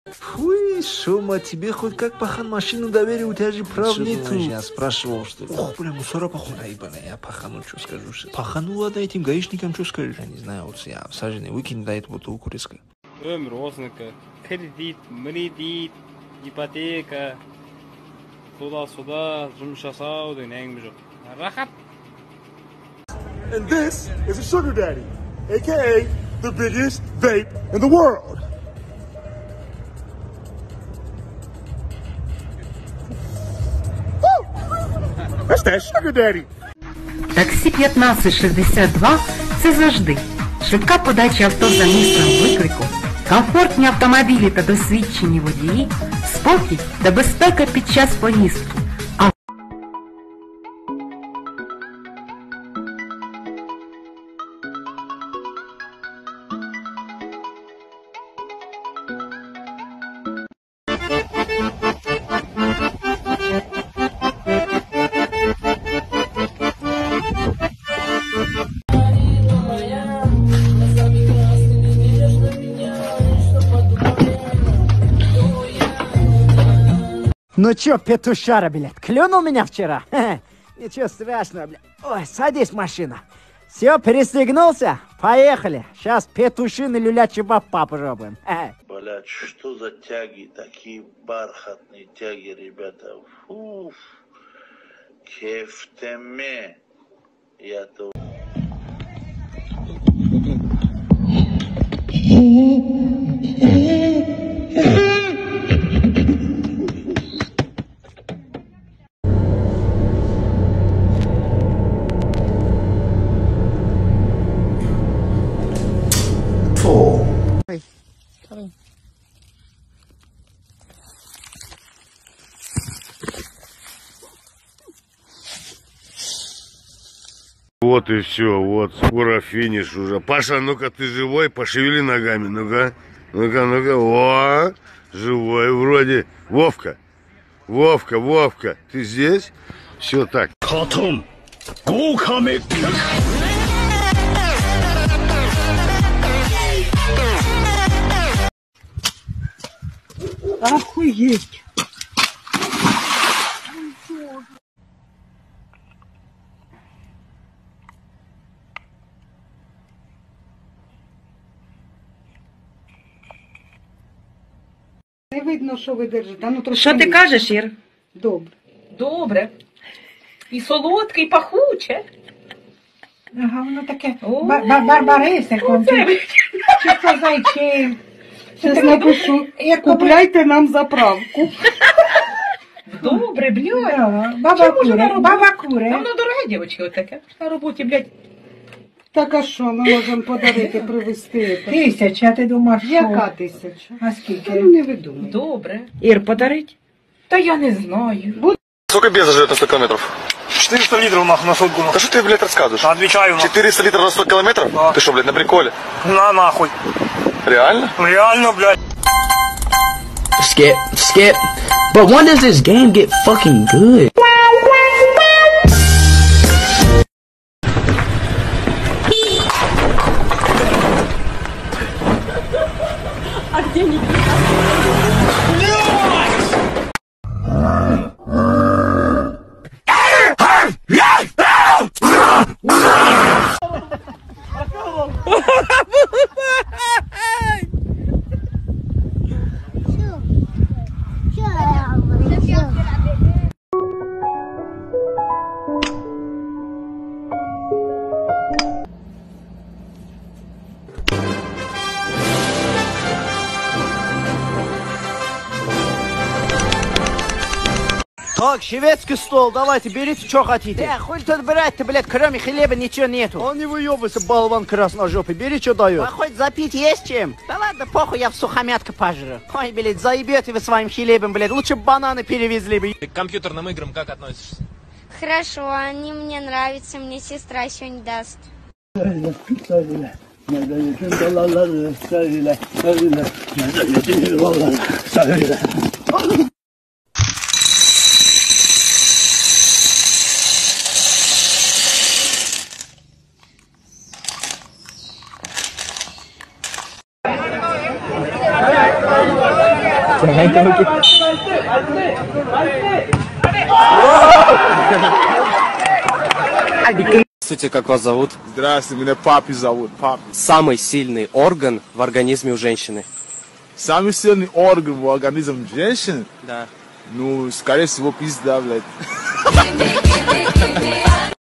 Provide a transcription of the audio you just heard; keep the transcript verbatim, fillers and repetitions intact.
Фуй, Шома, тебе хоть как пахан машину доверил, у тебя же прав нету. Я спрашивал, что ли. Ох, бля, мусора походу. Ебаный, я пахану, что скажу сейчас. Пахану, ладно, этим гаишникам что скажешь? Я не знаю, вот я всаженный выкинь да эту бутылку резко. Ömür osniki, kredit, mredit, ipoteka, soda soda, жұмыс жасау деген әңгіме жоқ. Рахат. And this is a sugar daddy, aka the biggest vape in the world. Woo! That's that sugar daddy. Таксі п'ятнадцять шістдесят два – це завжди. Швидка подача авто за місцем виклику, комфортні автомобілі та досвідчені водії, спокій та безпека під час поїздки. Ну чё, петушара, блядь, клюнул меня вчера? Ничего страшного, блядь. Ой, садись, машина. Все, перестегнулся? Поехали. Сейчас петушиный люля-чебап попробуем. Блядь, что за тяги, такие бархатные тяги, ребята. Фуф, кефтеме. Я-то... Ой, sorry. Вот и все, вот, скоро финиш уже. Паша, ну-ка, ты живой? Пошевели ногами, ну-ка. Ну-ка, ну-ка, о, живой вроде. Вовка, Вовка, Вовка, ты здесь? Все так. Потом, гуками. Охуеть. Не видно, що ви держите. Ну, трошки Що ти нижче. кажеш, Ір? Добре. Добре. І солодке, і пахуче. Ага, воно таке. О, Ба- ба- Барбарисико. Чи це зайче? Щас напишу. Купляйте нам заправку. Добре, блядь. Да. Баба Чому ж вона куре. робить? Баба Та куре. воно дороге, дівчатки, отаке. На роботі, блядь. Так а що ми можемо подарити, привезти? Тисяча, ти думаєш, що? Яка тисяча? А скільки? Ну не видумай. Добре. Ір, подарить? Та я не знаю. Сколько бенза живет на сто километров? четыреста литров нахуй на сотку. Да что ты, блядь, рассказываешь? Отвечаю нахуй. четыреста литров на сто километров? Да. Ты что, блядь, на приколе? На нахуй. Реально? Реально, блядь. Skip, skip. But when does this game get fucking good? Так, шведский стол, давайте, берите, что хотите. Да, хуй тут брать-то, блядь, кроме хлеба ничего нету. Он не выебывается, болван красножопый, бери, что дает. А хоть запить есть чем? Да ладно, похуй, я в сухомятка пожру. Ой, блядь, заебете вы своим хлебом, блядь, лучше бананы перевезли бы. Ты к компьютерным играм как относишься? Хорошо, они мне нравятся, мне сестра сегодня даст. Здравствуйте, как вас зовут? Здравствуйте, меня Папи зовут. Папи. Самый сильный орган в организме у женщины? Самый сильный орган в организме женщины? Да. Ну, скорее всего, пизда, блядь.